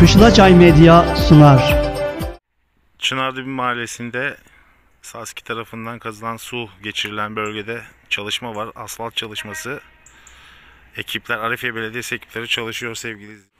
Kışlaçay Medya sunar. Çınardibi Mahallesi'nde Saski tarafından kazılan su geçirilen bölgede çalışma var. Asfalt çalışması. Ekipler, Arifiye Belediyesi ekipleri çalışıyor sevgili izleyiciler.